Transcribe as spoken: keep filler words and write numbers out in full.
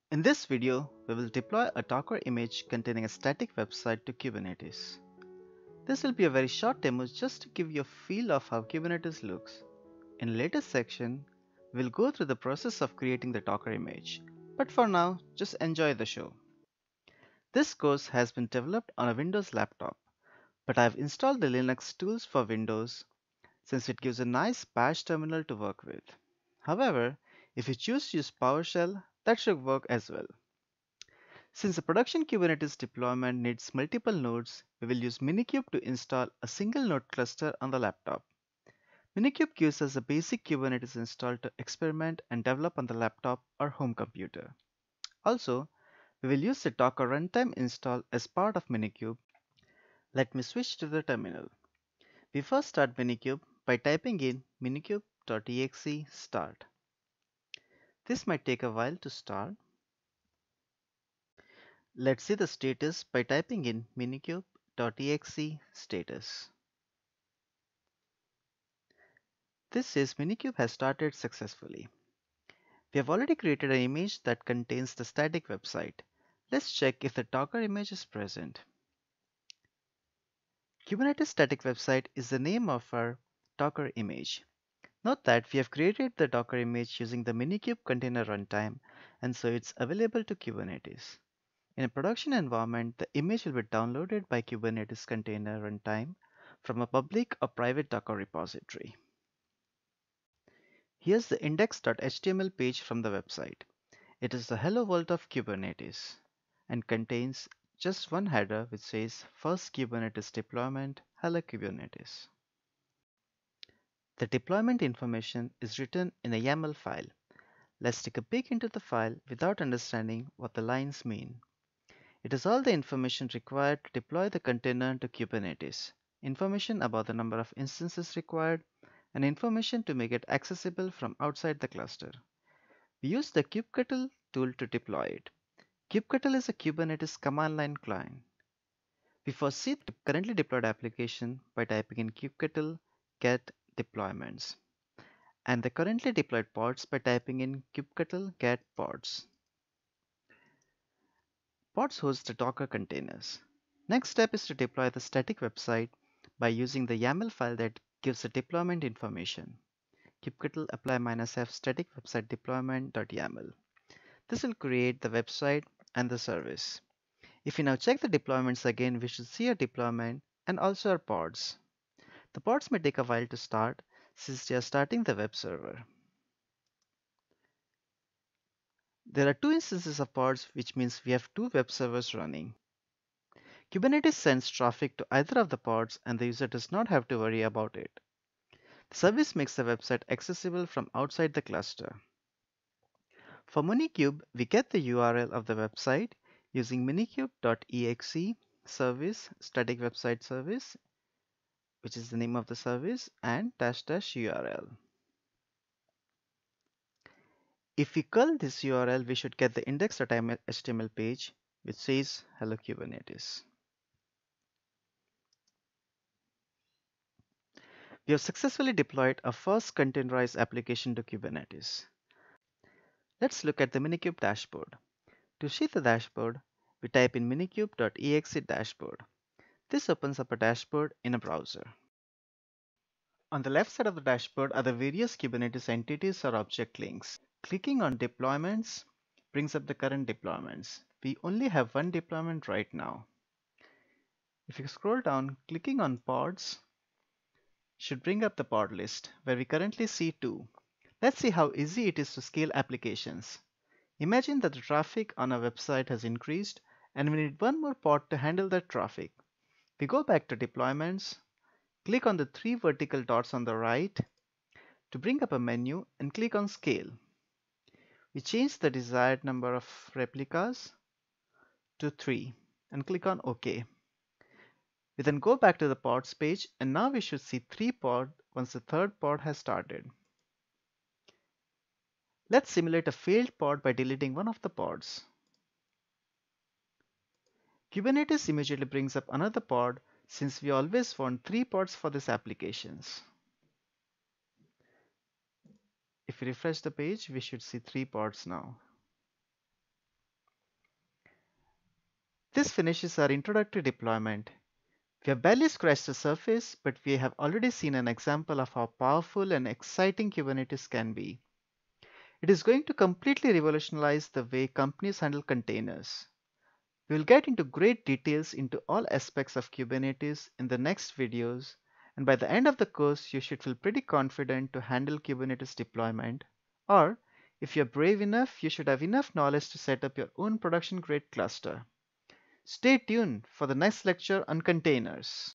In this video, we will deploy a Docker image containing a static website to Kubernetes. This will be a very short demo just to give you a feel of how Kubernetes looks. In the latest section, we'll go through the process of creating the Docker image. But for now, just enjoy the show. This course has been developed on a Windows laptop, but I've installed the Linux tools for Windows since it gives a nice bash terminal to work with. However, if you choose to use PowerShell, that should work as well. Since the production Kubernetes deployment needs multiple nodes, we will use Minikube to install a single node cluster on the laptop. Minikube gives us a basic Kubernetes install to experiment and develop on the laptop or home computer. Also, we will use the Docker runtime install as part of Minikube. Let me switch to the terminal. We first start Minikube by typing in minikube.exe start. This might take a while to start. Let's see the status by typing in minikube.exe status. This says Minikube has started successfully. We have already created an image that contains the static website. Let's check if the Docker image is present. Kubernetes static website is the name of our Docker image. Note that we have created the Docker image using the Minikube container runtime, and so it's available to Kubernetes. In a production environment, the image will be downloaded by Kubernetes container runtime from a public or private Docker repository. Here's the index.html page from the website. It is the hello world of Kubernetes and contains just one header which says first Kubernetes deployment, hello Kubernetes. The deployment information is written in a YAML file. Let's take a peek into the file without understanding what the lines mean. It is all the information required to deploy the container to Kubernetes, information about the number of instances required, and information to make it accessible from outside the cluster. We use the kubectl tool to deploy it. kubectl is a Kubernetes command line client. We first see the currently deployed application by typing in kubectl get deployments, and the currently deployed pods by typing in kubectl get pods. Pods host the Docker containers. Next step is to deploy the static website by using the YAML file that gives the deployment information. kubectl apply -f static website deployment.yaml. This will create the website and the service. If we now check the deployments again, we should see a deployment and also our pods. The pods may take a while to start since they are starting the web server. There are two instances of pods, which means we have two web servers running. Kubernetes sends traffic to either of the pods and the user does not have to worry about it. The service makes the website accessible from outside the cluster. For Minikube, we get the U R L of the website using minikube.exe service static website service, which is the name of the service, and dash dash U R L. If we curl this U R L, we should get the index.html page which says hello Kubernetes. We have successfully deployed our first containerized application to Kubernetes. Let's look at the Minikube dashboard. To see the dashboard, we type in minikube.exe dashboard. This opens up a dashboard in a browser. On the left side of the dashboard are the various Kubernetes entities or object links. Clicking on deployments brings up the current deployments. We only have one deployment right now. If you scroll down, clicking on pods should bring up the pod list, where we currently see two. Let's see how easy it is to scale applications. Imagine that the traffic on our website has increased and we need one more pod to handle that traffic. We go back to deployments, click on the three vertical dots on the right to bring up a menu and click on scale. We change the desired number of replicas to three and click on OK. We then go back to the pods page and now we should see three pods once the third pod has started. Let's simulate a failed pod by deleting one of the pods. Kubernetes immediately brings up another pod since we always want three pods for these applications. If we refresh the page, we should see three pods now. This finishes our introductory deployment. We have barely scratched the surface, but we have already seen an example of how powerful and exciting Kubernetes can be. It is going to completely revolutionize the way companies handle containers. We will get into great details into all aspects of Kubernetes in the next videos, and by the end of the course you should feel pretty confident to handle Kubernetes deployment, or if you're brave enough, you should have enough knowledge to set up your own production grade cluster. Stay tuned for the next lecture on containers.